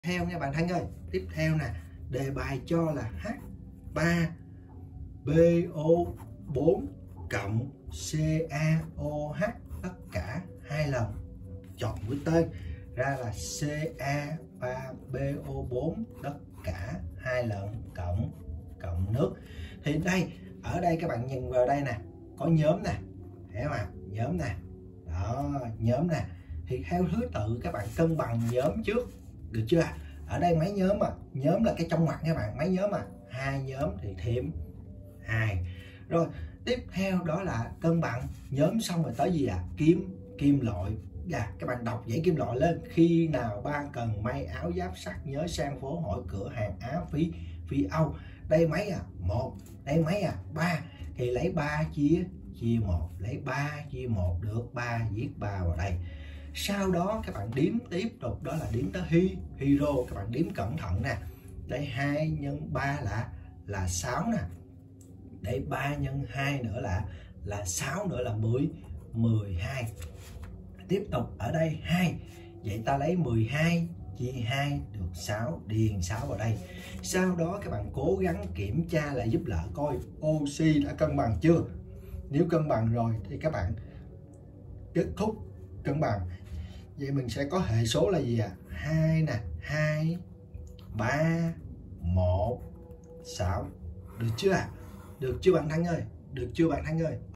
Theo nha bạn thân ơi, tiếp theo nè, đề bài cho là H3BO4 cộng CaOH tất cả 2 lần. Chọn mũi tên ra là Ca3BO4 tất cả 2 lần cộng nước. Thì đây, ở đây các bạn nhìn vào đây nè, có nhóm nè, thấy không ạ? Nhóm nè, đó, nhóm nè. Thì theo thứ tự các bạn cân bằng nhóm trước, được chưa? Ở đây mấy nhóm à? Nhóm là cái trong ngoặc các bạn, mấy nhóm à? 2 nhóm thì thêm 2. Rồi tiếp theo đó là cân bằng nhóm xong rồi tới gì à? Kim loại. Các bạn đọc dãy kim loại lên. Khi nào ba cần may áo giáp sắt nhớ sang phố hỏi cửa hàng Á Phi Âu. Đây mấy à? 1. Đây mấy à? 3. Thì lấy 3 chia 1, lấy 3 chia 1 được 3, viết 3 vào đây. Sau đó các bạn đếm tiếp tục, đó là đếm tới hydro. Các bạn đếm cẩn thận nè. Đây 2 nhân 3 là 6 nè. Đây 3 nhân 2 nữa là 6 nữa là 12. Tiếp tục ở đây 2. Vậy ta lấy 12 chia 2 được 6, điền 6 vào đây. Sau đó các bạn cố gắng kiểm tra lại giúp đỡ coi oxy đã cân bằng chưa. Nếu cân bằng rồi thì các bạn kết thúc cân bằng. Vậy mình sẽ có hệ số là gì à? 2 nè, 2, 3, 1, 6. Được chưa ạ? Được chưa bạn thân ơi? Được chưa bạn thân ơi?